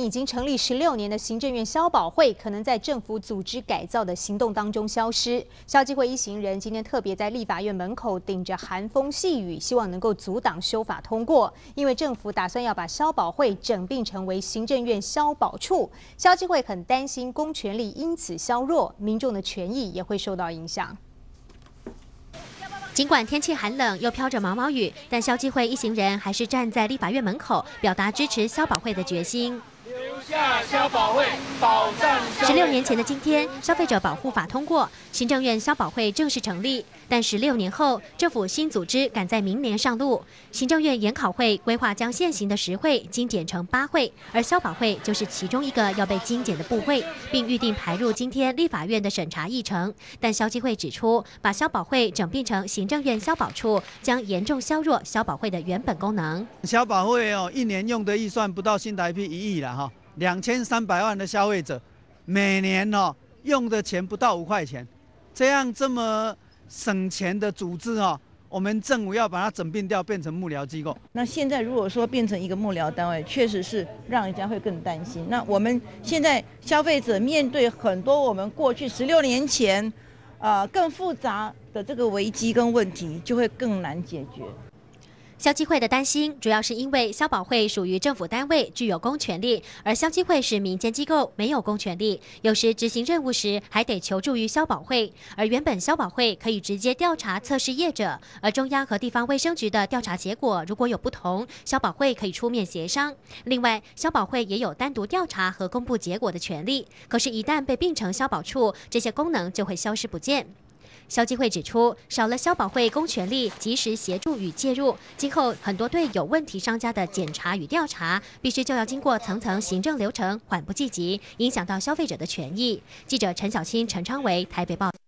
已经成立16年的行政院消保会，可能在政府组织改造的行动当中消失。消基会一行人今天特别在立法院门口顶着寒风细雨，希望能够阻挡修法通过。因为政府打算要把消保会整并成为行政院消保处，消基会很担心公权力因此削弱，民众的权益也会受到影响。 尽管天气寒冷，又飘着毛毛雨，但消基会一行人还是站在立法院门口，表达支持消保会的决心。留下消保会，保障16年前的今天，消费者保护法通过，行政院消保会正式成立。但16年后，政府新组织赶在明年上路。行政院研考会规划将现行的10会精简成8会，而消保会就是其中一个要被精简的部会，并预定排入今天立法院的审查议程。但消基会指出，把消保会整并成行政院消保处，将严重削弱消保会的原本功能。 消保会一年用的预算不到新台币1亿了哈，2300万的消费者，每年用的钱不到5块钱，这么省钱的组织我们政府要把它整并掉，变成幕僚机构。 那现在如果说变成一个幕僚单位，确实是让人家会更担心。那我们现在消费者面对很多我们过去16年前，更复杂的这个危机跟问题，就会更难解决。 消基会的担心，主要是因为消保会属于政府单位，具有公权力，而消基会是民间机构，没有公权力。有时执行任务时，还得求助于消保会。而原本消保会可以直接调查测试业者，而中央和地方卫生局的调查结果如果有不同，消保会可以出面协商。另外，消保会也有单独调查和公布结果的权利。可是，一旦被并成消保处，这些功能就会消失不见。 消基会指出，少了消保会公权力及时协助与介入，今后很多对有问题商家的检查与调查，必须就要经过层层行政流程，缓不济急，影响到消费者的权益。记者陈小青、陈昌维台北报。